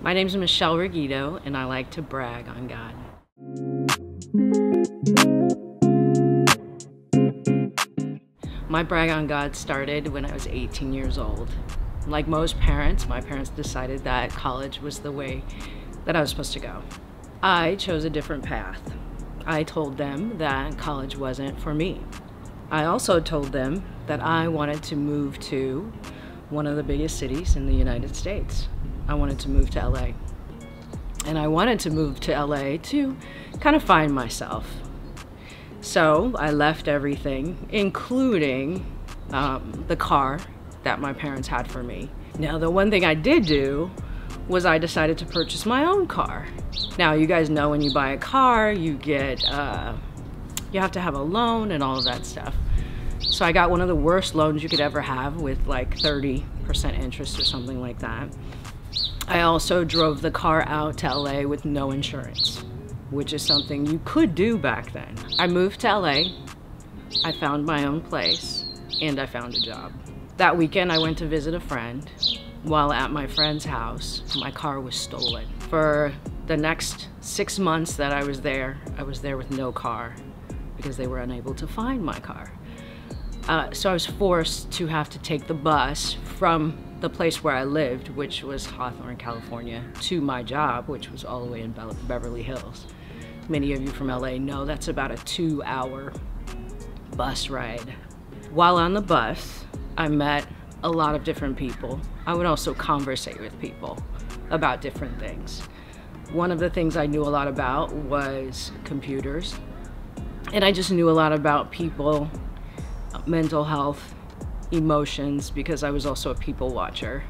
My name's Michelle Reguito, and I like to brag on God. My brag on God started when I was 18 years old. Like most parents, my parents decided that college was the way that I was supposed to go. I chose a different path. I told them that college wasn't for me. I also told them that I wanted to move to one of the biggest cities in the United States. I wanted to move to LA. And I wanted to move to LA to kind of find myself. So I left everything, including the car that my parents had for me. Now, the one thing I did do was I decided to purchase my own car. Now, you guys know when you buy a car, you get, you have to have a loan and all of that stuff. So I got one of the worst loans you could ever have with like 30% interest or something like that. I also drove the car out to LA with no insurance, which is something you could do back then. I moved to LA, I found my own place, and I found a job. That weekend I went to visit a friend. While at my friend's house, my car was stolen. For the next 6 months that I was there with no car because they were unable to find my car. So I was forced to have to take the bus from the place where I lived, which was Hawthorne, California, to my job, which was all the way in Beverly Hills. Many of you from LA know that's about a 2-hour bus ride. While on the bus, I met a lot of different people. I would also conversate with people about different things. One of the things I knew a lot about was computers, and I just knew a lot about people, mental health, emotions, because I was also a people watcher.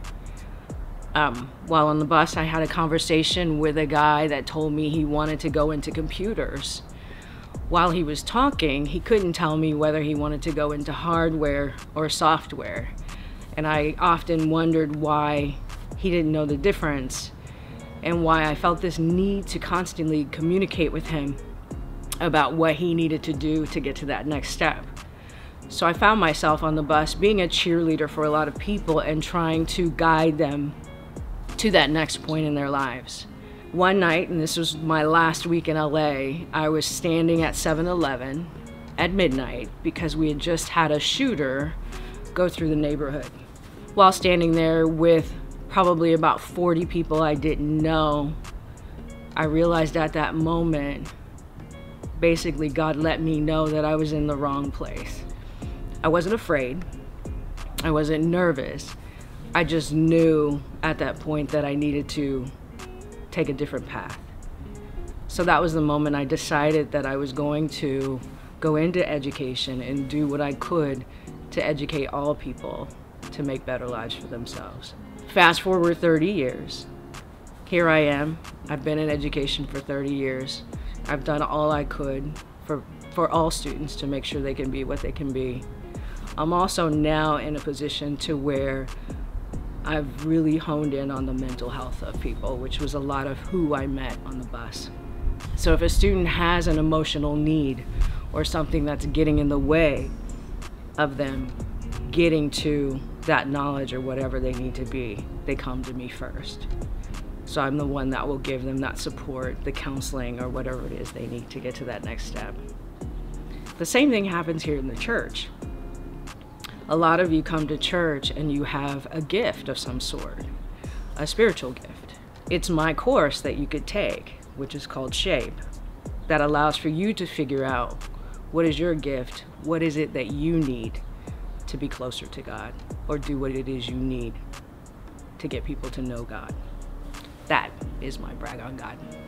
While on the bus, I had a conversation with a guy that told me he wanted to go into computers. While he was talking, he couldn't tell me whether he wanted to go into hardware or software. And I often wondered why he didn't know the difference and why I felt this need to constantly communicate with him about what he needed to do to get to that next step. So I found myself on the bus being a cheerleader for a lot of people and trying to guide them to that next point in their lives. One night, and this was my last week in LA, I was standing at 7-Eleven at midnight because we had just had a shooter go through the neighborhood. While standing there with probably about 40 people I didn't know, I realized at that moment, basically God let me know that I was in the wrong place. I wasn't afraid, I wasn't nervous, I just knew at that point that I needed to take a different path. So that was the moment I decided that I was going to go into education and do what I could to educate all people to make better lives for themselves. Fast forward 30 years. Here I am. I've been in education for 30 years. I've done all I could for all students to make sure they can be what they can be. I'm also now in a position to where I've really honed in on the mental health of people, which was a lot of who I met on the bus. So if a student has an emotional need or something that's getting in the way of them getting to that knowledge or whatever they need to be, they come to me first. So I'm the one that will give them that support, the counseling, or whatever it is they need to get to that next step. The same thing happens here in the church. A lot of you come to church and you have a gift of some sort, a spiritual gift. It's my course that you could take, which is called Shape, that allows for you to figure out what is your gift, what is it that you need to be closer to God, or do what it is you need to get people to know God. That is my brag on God.